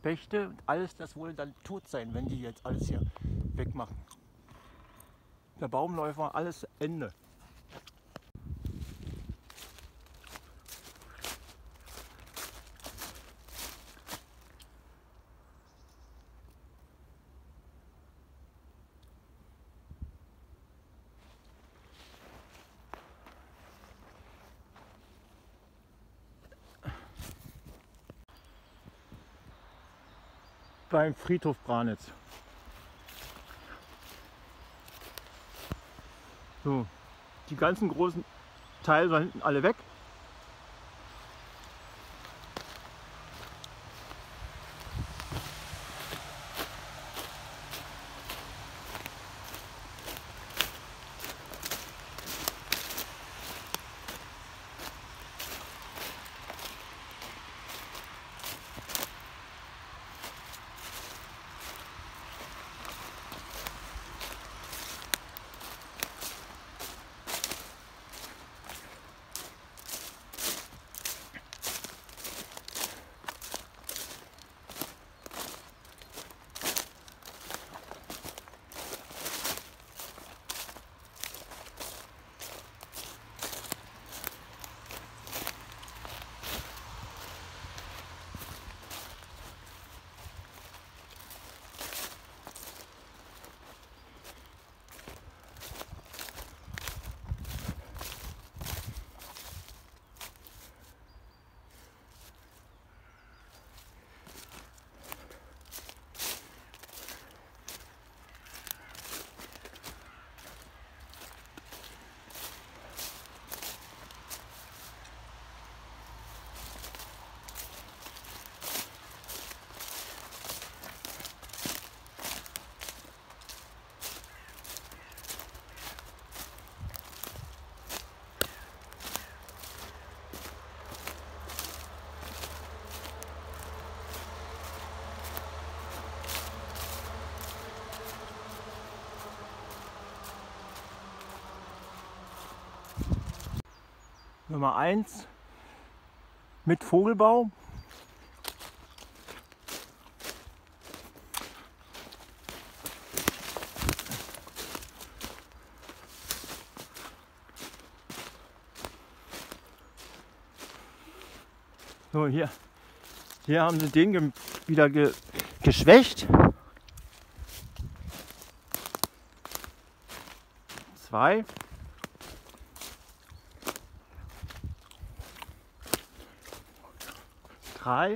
Spechte und alles, das wohl dann tot sein, wenn die jetzt alles hier wegmachen. Der Baumläufer, alles Ende. Beim Friedhof Branitz. So, die ganzen großen Teile sind hinten alle weg. Nummer 1 mit Vogelbau. So, hier haben sie den wieder geschwächt. 2. 3.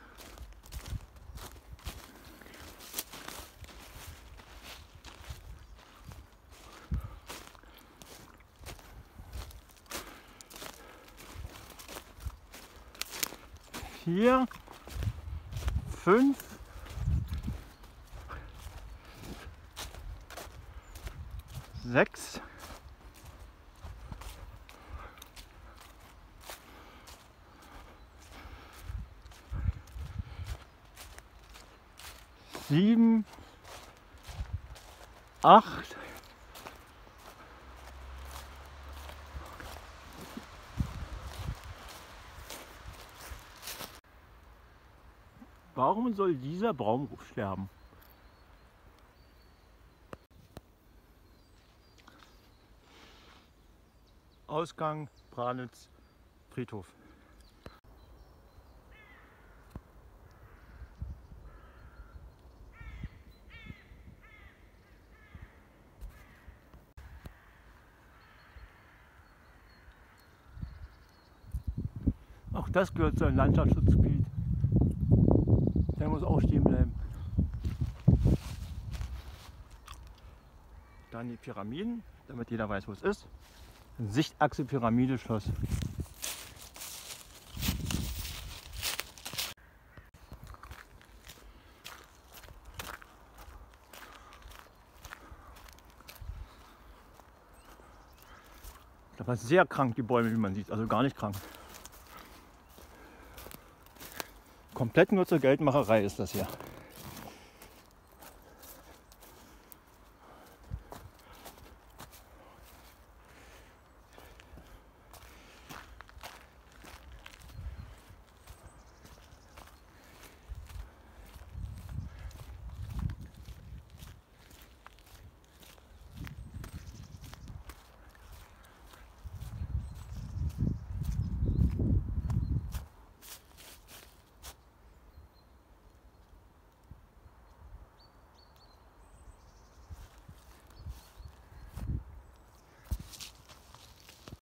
4, 5, 6, 7, 8, 'Warum soll dieser Baum sterben? Ausgang Branitz Friedhof. Auch das gehört zu einem Landschaftsschutzgebiet. Der muss auch stehen bleiben. Dann die Pyramiden, damit jeder weiß, wo es ist. Sichtachse Pyramide Schloss. Das war sehr krank, die Bäume, wie man sieht, also gar nicht krank. Komplett nur zur Geldmacherei ist das hier.